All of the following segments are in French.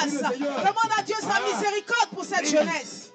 grâce. Demande à Dieu sa miséricorde pour cette jeunesse.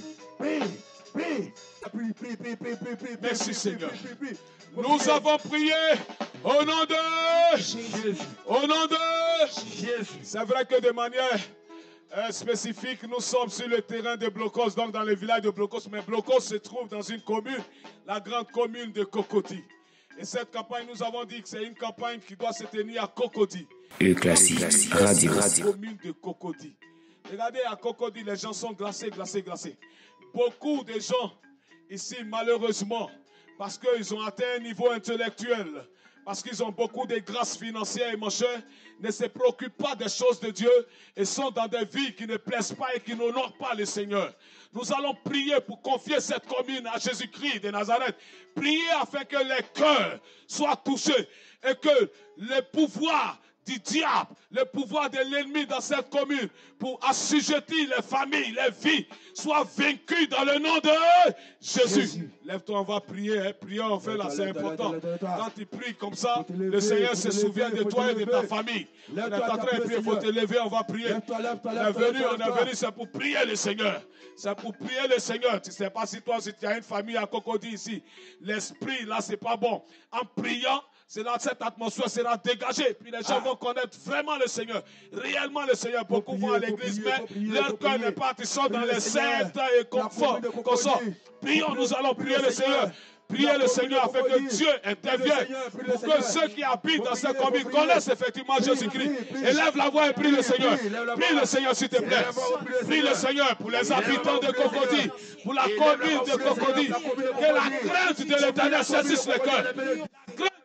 Merci Seigneur. Nous avons prié au nom de Jésus. Au nom de Jésus. C'est vrai que de manière spécifique, nous sommes sur le terrain de Blocos, donc dans le village de Blocos. Mais Blocos se trouve dans une commune, la grande commune de Cocody. Et cette campagne, nous avons dit que c'est une campagne qui doit se tenir à Cocody. Classique Radio. La commune de Cocody. Regardez, à Cocody, les gens sont glacés. Beaucoup de gens ici, malheureusement, parce qu'ils ont atteint un niveau intellectuel, parce qu'ils ont beaucoup de grâces financières et machin, ne se préoccupent pas des choses de Dieu et sont dans des vies qui ne plaisent pas et qui n'honorent pas le Seigneur. Nous allons prier pour confier cette commune à Jésus-Christ de Nazareth. Prier afin que les cœurs soient touchés et que le pouvoir du diable, le pouvoir de l'ennemi dans cette commune pour assujettir les familles, les vies, soit vaincu dans le nom de Jésus. Lève-toi, on va prier. Hein. Prions, on fait là, c'est important. Quand tu pries comme ça, le Seigneur se souvient de toi et de ta famille. On est en train de prier, il faut te lever, on va prier. On est venu, c'est pour prier le Seigneur. C'est pour prier le Seigneur. Tu ne sais pas si toi, si tu as une famille à Cocody ici, l'esprit là, c'est pas bon. En priant, cette atmosphère sera dégagée. Puis les gens vont connaître vraiment le Seigneur. Réellement le Seigneur. Beaucoup vont à l'église, mais leur cœur n'est pas. Ils sont dans les sectes et confort. Prions, nous allons prier le Seigneur. Priez le Seigneur afin que Dieu intervienne pour que ceux qui habitent dans cette commune connaissent effectivement Jésus-Christ. Élève la voix et prie le Seigneur. Prie le Seigneur s'il te plaît. Prie le Seigneur pour les habitants de Cocody, pour la commune de Cocody. Que la crainte de l'Éternel saisisse les cœurs.